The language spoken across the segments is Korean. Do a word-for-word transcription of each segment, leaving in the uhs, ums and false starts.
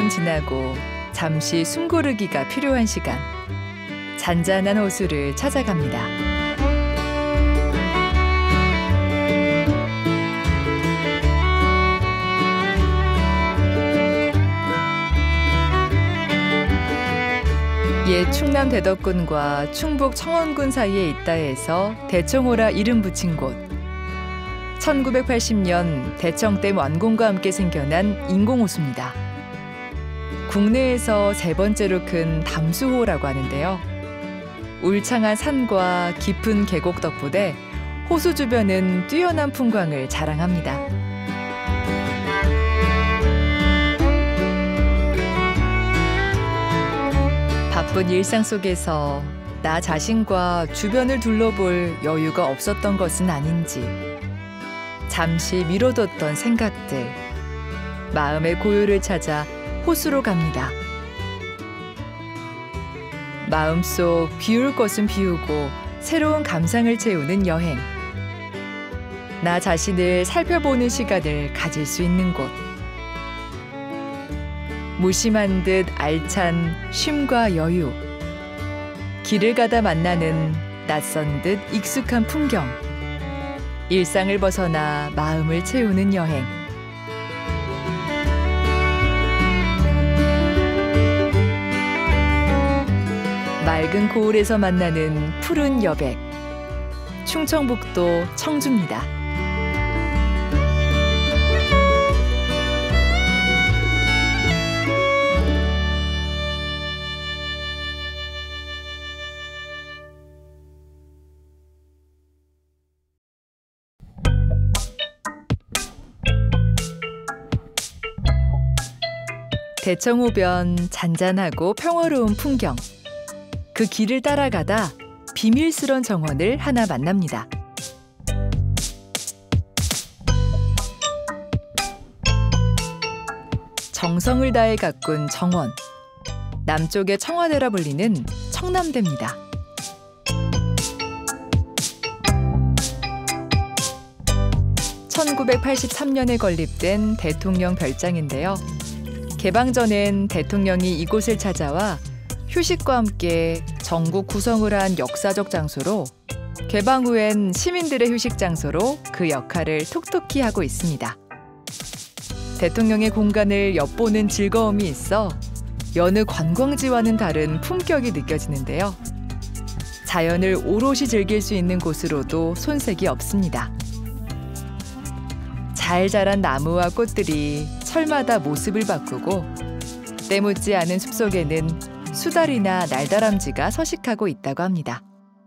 한여름 지나고 잠시 숨 고르기가 필요한 시간. 잔잔한 호수를 찾아갑니다. 옛 충남 대덕군과 충북 청원군 사이에 있다 해서 대청호라 이름 붙인 곳. 천구백팔십 년 대청댐 완공과 함께 생겨난 인공호수입니다. 국내에서 세 번째로 큰 담수호라고 하는데요. 울창한 산과 깊은 계곡 덕분에 호수 주변은 뛰어난 풍광을 자랑합니다. 바쁜 일상 속에서 나 자신과 주변을 둘러볼 여유가 없었던 것은 아닌지 잠시 미뤄뒀던 생각들, 마음의 고요를 찾아 호수로 갑니다. 마음속 비울 것은 비우고 새로운 감상을 채우는 여행. 나 자신을 살펴보는 시간을 가질 수 있는 곳. 무심한 듯 알찬 쉼과 여유. 길을 가다 만나는 낯선 듯 익숙한 풍경. 일상을 벗어나 마음을 채우는 여행. 맑은 고을에서 만나는 푸른 여백. 충청북도 청주입니다. 대청호변 잔잔하고 평화로운 풍경. 그 길을 따라가다 비밀스런 정원을 하나 만납니다. 정성을 다해 가꾼 정원. 남쪽의 청와대라 불리는 청남대입니다. 천구백팔십삼 년에 건립된 대통령 별장인데요. 개방 전엔 대통령이 이곳을 찾아와 휴식과 함께 전국 구성을 한 역사적 장소로, 개방 후엔 시민들의 휴식 장소로 그 역할을 톡톡히 하고 있습니다. 대통령의 공간을 엿보는 즐거움이 있어 여느 관광지와는 다른 품격이 느껴지는데요. 자연을 오롯이 즐길 수 있는 곳으로도 손색이 없습니다. 잘 자란 나무와 꽃들이 철마다 모습을 바꾸고 때묻지 않은 숲속에는 수달이나 날다람쥐가 서식하고 있다고 합니다.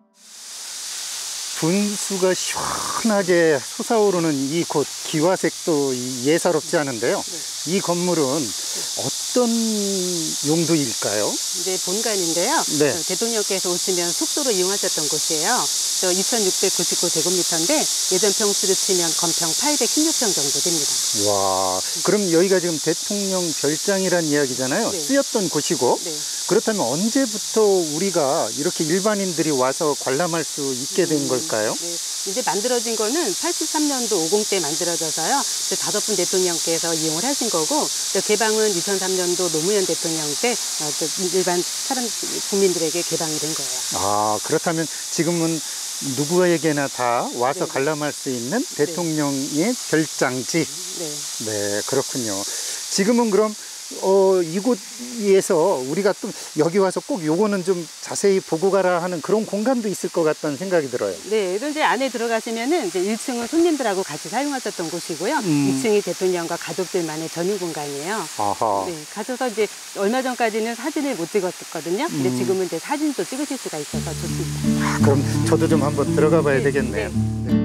분수가 시원하게 솟아오르는 이곳 기와색도 예사롭지 않은데요. 네. 이 건물은 어떤 용도일까요? 이제 본관인데요. 네. 대통령께서 오시면 숙소로 이용하셨던 곳이에요. 이천육백구십구 제곱미터인데 예전 평수로 치면 건평 팔백십육 평 정도 됩니다. 와, 그럼 여기가 지금 대통령 별장이란 이야기잖아요. 네. 쓰였던 곳이고. 네. 그렇다면 언제부터 우리가 이렇게 일반인들이 와서 관람할 수 있게 된 걸까요? 네. 이제 만들어진 거는 팔십삼 년도 오십 때 만들어져서요. 다섯 분 대통령께서 이용을 하신 거고, 개방은 이천삼 년도 노무현 대통령 때 일반 사람 국민들에게 개방이 된 거예요. 아, 그렇다면 지금은 누구에게나 다 와서 네. 관람할 수 있는 대통령의 네. 별장지. 네. 네, 그렇군요. 지금은 그럼 어, 이곳에서 우리가 또 여기 와서 꼭 요거는 좀 자세히 보고 가라 하는 그런 공간도 있을 것 같다는 생각이 들어요. 네, 이제 안에 들어가시면은 이제 일 층은 손님들하고 같이 사용하셨던 곳이고요. 음. 이 층이 대통령과 가족들만의 전용 공간이에요. 아하. 네, 가셔서 이제 얼마 전까지는 사진을 못 찍었거든요. 근데 음. 지금은 이제 사진도 찍으실 수가 있어서 좋습니다. 아, 그럼 저도 좀 한번 들어가 봐야 네, 되겠네요. 네. 네.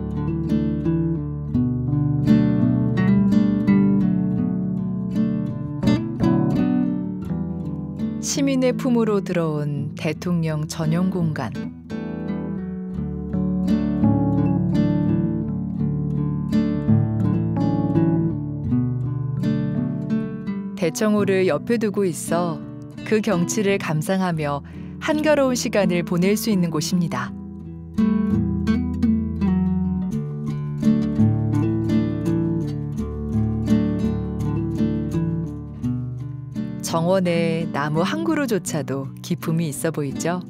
시민의 품으로 들어온 대통령 전용 공간. 대청호를 옆에 두고 있어 그 경치를 감상하며 한가로운 시간을 보낼 수 있는 곳입니다. 정원의 나무 한 그루조차도 기품이 있어 보이죠.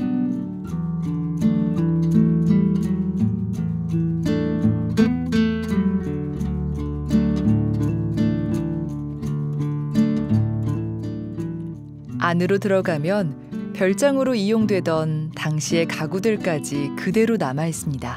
안으로 들어가면 별장으로 이용되던 당시의 가구들까지 그대로 남아 있습니다.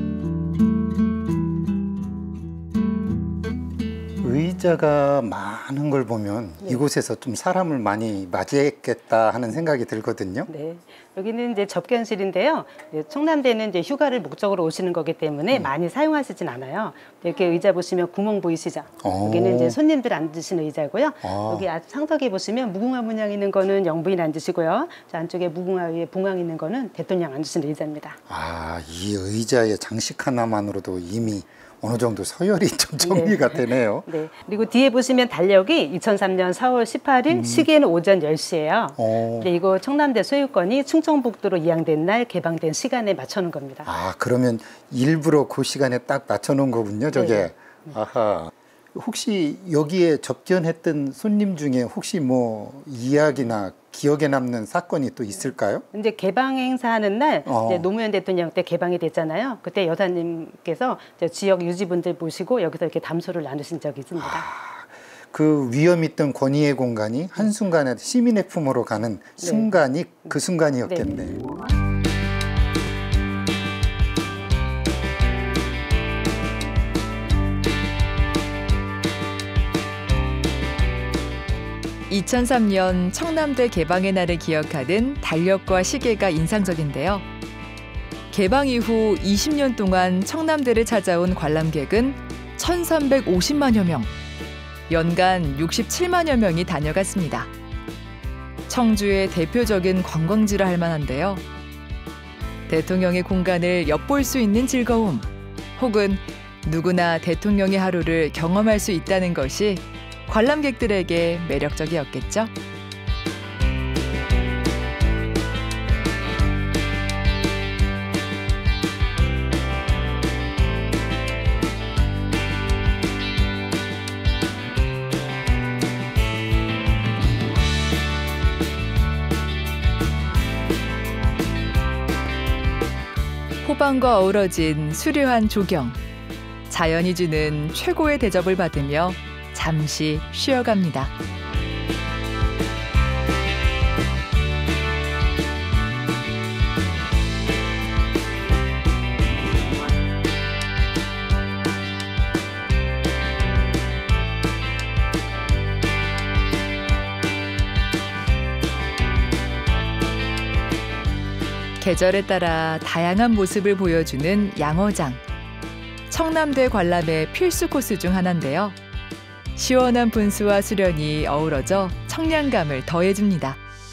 의자가 많은 걸 보면 네. 이곳에서 좀 사람을 많이 맞이했겠다 하는 생각이 들거든요. 네, 여기는 이제 접견실인데요. 청남대는 이제 휴가를 목적으로 오시는 거기 때문에 음. 많이 사용하시진 않아요. 이렇게 의자 보시면 구멍 보이시죠? 오. 여기는 이제 손님들 앉으시는 의자고요. 아. 여기 상석에 보시면 무궁화 문양 있는 거는 영부인 앉으시고요. 저 안쪽에 무궁화 위에 봉황 있는 거는 대통령 앉으시는 의자입니다. 아, 이 의자의 장식 하나만으로도 이미 어느 정도 서열이 좀 정리가 네. 되네요. 네. 그리고 뒤에 보시면 달력이 이천삼 년 사월 십팔일 음. 시계는 오전 열 시예요. 오. 근데 이거 청남대 소유권이 충청북도로 이양된 날 개방된 시간에 맞춰놓은 겁니다. 아, 그러면 일부러 그 시간에 딱 맞춰놓은 거군요, 저게. 네. 아하. 혹시 여기에 접견했던 손님 중에 혹시 뭐 이야기나 기억에 남는 사건이 또 있을까요? 이제 개방 행사하는 날 어. 이제 노무현 대통령 때 개방이 됐잖아요. 그때 여사님께서 이제 지역 유지분들 모시고 여기서 이렇게 담소를 나누신 적이 있습니다. 아, 그 위험 있던 권위의 공간이 한순간에 시민의 품으로 가는 순간이 네. 그 순간이었겠네. 네. 이천삼 년 청남대 개방의 날을 기억하는 달력과 시계가 인상적인데요. 개방 이후 이십 년 동안 청남대를 찾아온 관람객은 천삼백오십만여 명, 연간 육십칠만여 명이 다녀갔습니다. 청주의 대표적인 관광지라 할 만한데요. 대통령의 공간을 엿볼 수 있는 즐거움, 혹은 누구나 대통령의 하루를 경험할 수 있다는 것이 관람객들에게 매력적이었겠죠. 호반과 어우러진 수려한 조경, 자연이 주는 최고의 대접을 받으며 잠시 쉬어갑니다. 계절에 따라 다양한 모습을 보여주는 양어장. 청남대 관람의 필수 코스 중 하나인데요. 시원한 분수와 수련이 어우러져 청량감을 더해줍니다.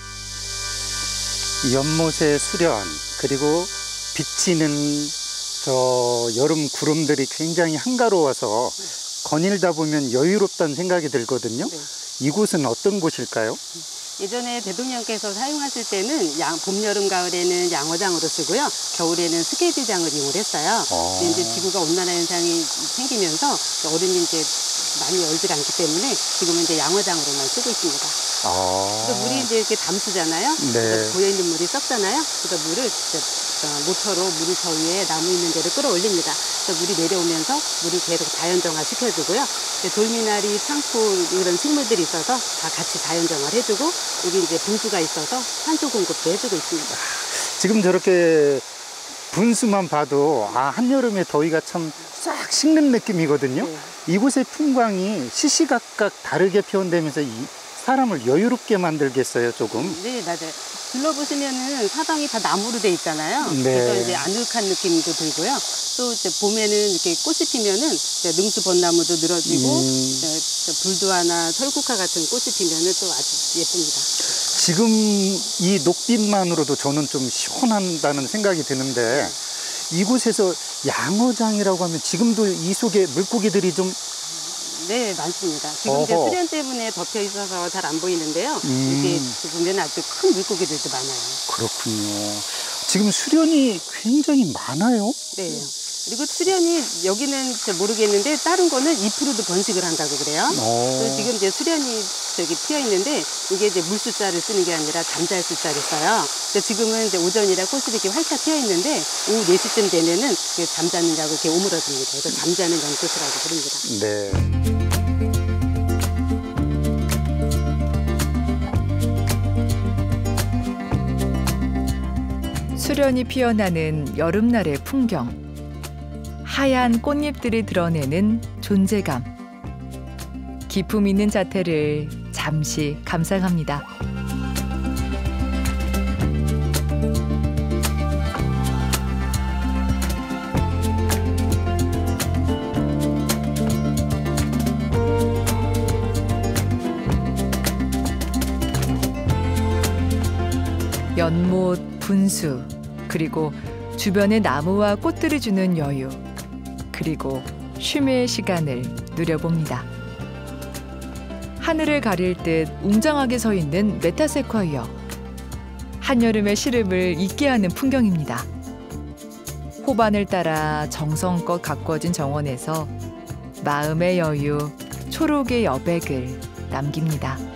연못의 수련, 그리고 비치는 저 여름 구름들이 굉장히 한가로워서 거닐다 보면 여유롭다는 생각이 들거든요. 네. 이곳은 어떤 곳일까요? 예전에 대통령께서 사용하실 때는 양, 봄, 여름, 가을에는 양어장으로 쓰고요. 겨울에는 스케이트장을 이용했어요. 아. 근데 이제 지구가 온난화 현상이 생기면서 얼음이 이제 많이 얼지 않기 때문에 지금은 이제 양어장으로만 쓰고 있습니다. 아. 그래서 물이 이제 이렇게 담수잖아요. 네. 고여있는 물이 썩잖아요. 그래서 물을 이제 모터로 물을 저 위에 나무 있는 데를 끌어올립니다. 그래서 물이 내려오면서 물을 계속 자연정화 시켜주고요. 돌미나리, 창포 이런 식물들이 있어서 다 같이 자연정화를 해주고 여기 이제 분수가 있어서 산소 공급도 해주고 있습니다. 지금 저렇게 분수만 봐도 아, 한여름의 더위가 참 싹 식는 느낌이거든요. 네. 이곳의 풍광이 시시각각 다르게 표현되면서 이 사람을 여유롭게 만들겠어요, 조금. 네, 맞아요. 둘러보시면은 사방이 다 나무로 돼 있잖아요. 네. 그래서 이제 아늑한 느낌도 들고요. 또 이제 봄에는 이렇게 꽃이 피면은 능수 벚나무도 늘어지고 음. 불두화나 설국화 같은 꽃이 피면은 또 아주 예쁩니다. 지금 이 녹빛만으로도 저는 좀 시원한다는 생각이 드는데 이곳에서 양어장이라고 하면 지금도 이 속에 물고기들이 좀 네, 많습니다. 지금 이제 수련 때문에 덮여 있어서 잘 안 보이는데요. 음. 이게 보면 아주 큰 물고기들도 많아요. 그렇군요. 지금 수련이 굉장히 많아요. 네. 그리고 수련이 여기는 잘 모르겠는데 다른 거는 잎으로도 번식을 한다고 그래요. 그래서 지금 이제 수련이 저기 피어 있는데 이게 이제 물숫자를 쓰는 게 아니라 잠잘 숫자를 써요. 그래서 지금은 이제 오전이라 꽃이 이렇게 활짝 피어 있는데 오후 네 시쯤 되면은 잠자느냐고 이렇게 오므러듭니다. 그래서 잠자는 연꽃이라고 부릅니다. 네. 수련이 피어나는 여름날의 풍경. 하얀 꽃잎들이 드러내는 존재감. 기품 있는 자태를 잠시 감상합니다. 연못, 분수, 그리고 주변의 나무와 꽃들이 주는 여유, 그리고 쉼의 시간을 누려봅니다. 하늘을 가릴 듯 웅장하게 서 있는 메타세콰이어. 한여름의 시름을 잊게 하는 풍경입니다. 호반을 따라 정성껏 가꾸어진 정원에서 마음의 여유, 초록의 여백을 남깁니다.